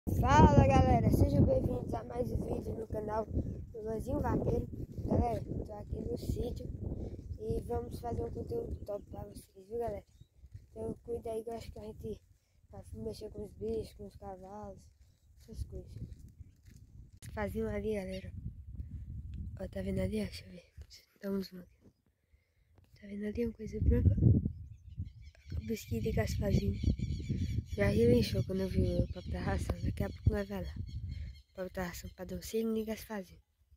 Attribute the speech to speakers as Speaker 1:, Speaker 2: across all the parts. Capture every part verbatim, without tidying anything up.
Speaker 1: Fala galera, sejam bem-vindos a mais um vídeo no canal do Luanzinho Vaqueiro. Galera, tô aqui no sítio e vamos fazer um conteúdo top pra vocês, viu galera? Então cuida aí que eu acho que a gente vai mexer com os bichos, com os cavalos, essas coisas. Faziam ali galera, ó, tá vendo ali? Deixa eu ver, dá um zoom aqui. Tá vendo ali uma coisa branca? O bisquito de Gasparzinho. Já relinchou quando eu vi o papo da ração. Daqui a pouco vai ver lá. O papo da ração pra Doncini e Gasparzinho.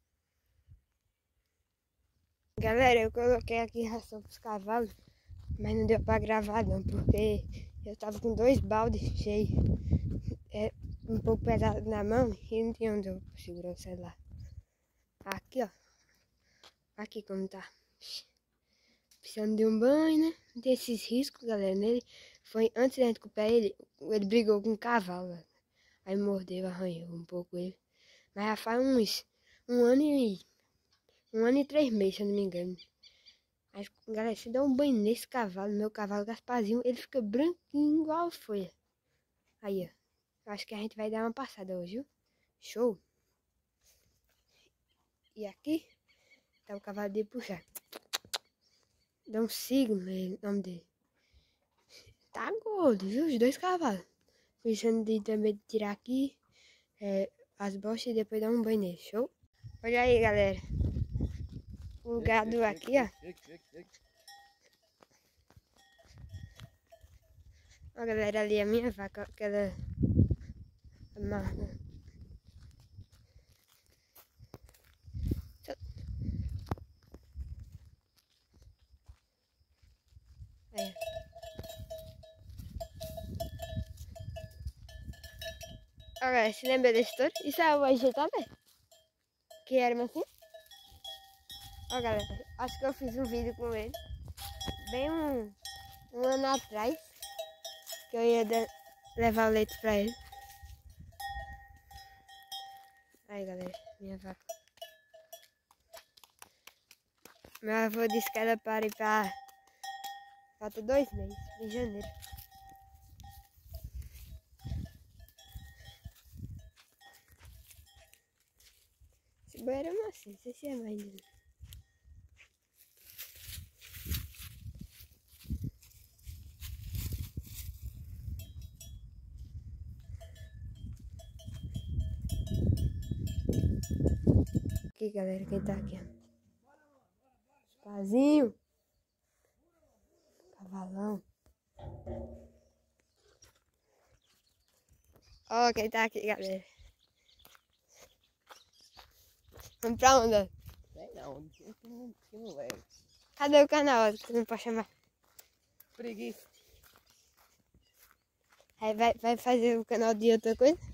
Speaker 1: Galera, eu coloquei aqui ração pros cavalos, mas não deu pra gravar não, porque eu tava com dois baldes cheios. É um pouco pesado na mão e não tinha onde eu segurar o celular. Aqui, ó. Aqui como tá. Precisando de um banho, né? Não tem esses riscos, galera, nele. Foi antes da gente comprar ele, ele brigou com um cavalo, velho. Aí mordeu, arranhou um pouco ele. Mas já faz uns um ano e um ano e três meses, se eu não me engano. Mas, galera, se dá um banho nesse cavalo, meu cavalo Gasparzinho, ele fica branquinho igual a folha. Aí, ó. Acho que a gente vai dar uma passada hoje, viu? Show! E aqui tá o cavalo de puxar. Dá um signo nele, o nome dele. Tá gordo, viu? Os dois cavalos. Pensando de também tirar aqui é, as bochas e depois dar um banho nele, show? Olha aí, galera. O gado aqui, ó. Ó, galera, ali a minha vaca, aquela amarra. Aí. Ó, galera, se lembra desse história? Isso é o G também? Que era assim? Ó, galera, acho que eu fiz um vídeo com ele bem um, um ano atrás, que eu ia de, levar o leite pra ele. Aí, galera, minha vaca. Meu avô disse que ela para ir pra... Falta dois meses, em janeiro. Esse banheiro é macio, não sei se é mais ainda. Aqui, galera, quem tá aqui, ó. Gasparzinho. Cavalão. Ó, quem tá aqui, galera. Vamos pra onde?
Speaker 2: Sei não, que não leve.
Speaker 1: Cadê o canal? Você não pode chamar.
Speaker 2: Preguiça.
Speaker 1: Aí vai, vai fazer o canal de outra coisa?